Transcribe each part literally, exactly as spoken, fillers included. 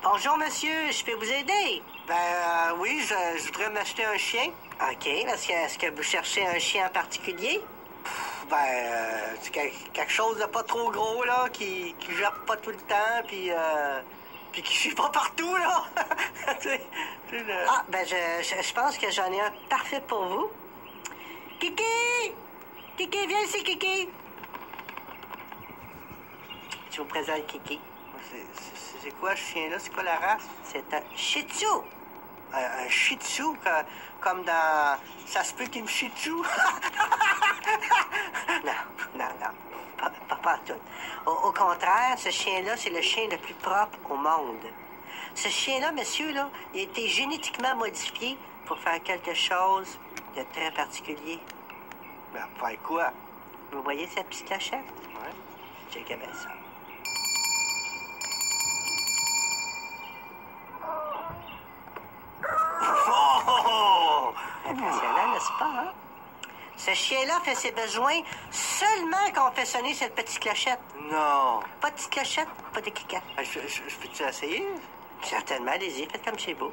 Bonjour, monsieur, je peux vous aider? Ben euh, oui, je, je voudrais m'acheter un chien. OK. Est-ce que, est-ce que vous cherchez un chien en particulier? Ben, euh, c'est quel- quelque chose de pas trop gros, là, qui, qui jappe pas tout le temps, puis euh, puis qui suit pas partout, là. Tu sais, tu sais, le- Ah, ben, je, je, je pense que j'en ai un parfait pour vous. Kiki! Kiki, viens ici, Kiki! Je vous présente Kiki. C'est- c'est c'est quoi ce chien-là? C'est quoi la race? C'est un Shih Tzu. Un, un shih tzu, co- comme dans... Ça se peut qu'il me shih tzu? Non, non, non. Pas, pas, pas tout. Au, au contraire, ce chien-là, c'est le chien le plus propre au monde. Ce chien-là, monsieur, là, il a été génétiquement modifié pour faire quelque chose de très particulier. Ben, faire quoi? Vous voyez cette petite cachette? Ouais. Checkez bien ça. Oh! Impressionnant, n'est-ce pas, hein? Ce chien-là fait ses besoins seulement quand on fait sonner cette petite clochette. Non. Pas de petite clochette, pas de caca. Ben, Je, je, je peux-tu essayer? Certainement, allez-y, faites comme chez vous.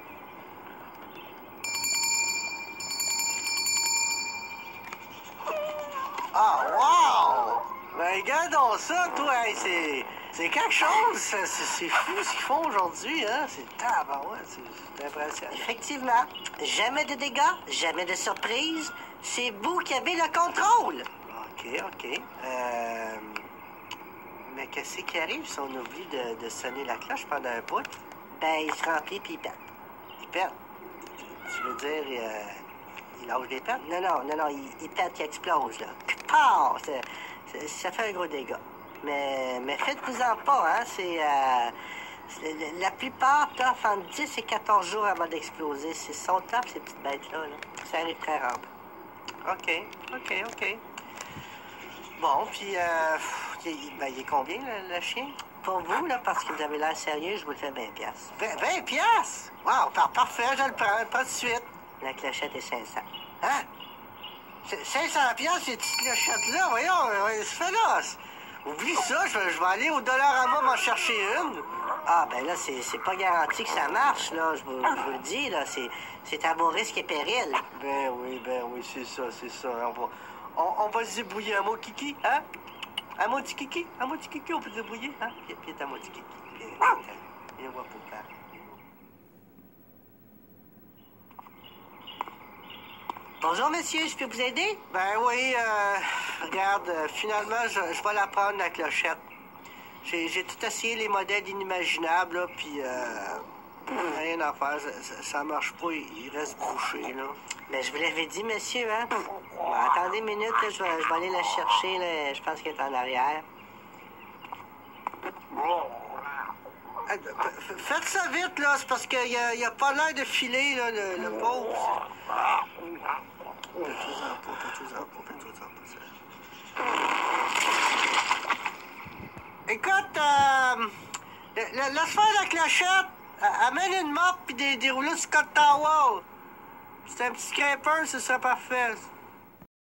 Ah, wow! Ben, regardons ça, toi, hey, c'est... C'est quelque chose, c'est c'est fou ce qu'ils font aujourd'hui, hein? C'est tabarouette, c'est c'est impressionnant. Effectivement, jamais de dégâts, jamais de surprise. C'est vous qui avez le contrôle. OK, OK. Euh... Mais qu'est-ce qui arrive si on oublie de, de sonner la cloche pendant un bout? Ben, il se remplit puis il pète. Il pète. Tu veux dire, il, euh, il lâche des pertes? Non, non, non, non, il, il pète, il explose, là. Pow! C'est- c'est- Ça fait un gros dégât. Mais, mais faites-vous-en pas, hein, c'est... euh, c'est- la plupart toffent entre dix et quatorze jours avant d'exploser. C'est son top, ces petites bêtes-là, là. Ça arrive très rare. OK, OK, OK. Bon, puis, euh, pff, il, ben, il est combien, le, le chien? Pour vous, là, parce que vous avez l'air sérieux, je vous le fais vingt piastres. vingt, vingt piastres? Wow, par- parfait, je le prends, pas de suite. La clochette est cinq cents. Hein? C'est cinq cents piastres, ces petites clochettes-là, voyons, euh, c'est féroce. Oublie ça, je vais, je vais aller au Dollarama m'en chercher une. Ah, ben là, c'est c'est pas garanti que ça marche, là. Je vous, je vous le dis, là. C'est c'est à vos risques et périls. Ben oui, ben oui, c'est ça, c'est ça. On va, on, on va se débrouiller un mot kiki, hein? Un mot petit kiki, un mot petit kiki, on peut se débrouiller, hein? Puis, puis un mot petit kiki. Puis, puis, on va pour faire. Bonjour, monsieur, je peux vous aider? Ben oui, euh, regarde, euh, finalement, je, je vais la prendre, la clochette. J'ai j'ai tout essayé les modèles inimaginables, là, puis euh, rien à faire, ça, ça, ça marche pas, il, il reste bouché, là. Ben, je vous l'avais dit, monsieur, hein? Bon, attendez une minute, là, je vais, je vais aller la chercher, là. Je pense qu'elle est en arrière. Euh, f- Faites ça vite, là, c'est parce qu'il a, il a pas l'air de filer, là, le, le pauvre. Faites-vous-en pas, faites-vous-en pas, faites-vous-en pas, ça. Écoute, euh, la- la- laisse faire la clochette. A- Amène une mop puis des, des rouleaux de Scott Towel. C'est un petit scraper, ce serait parfait.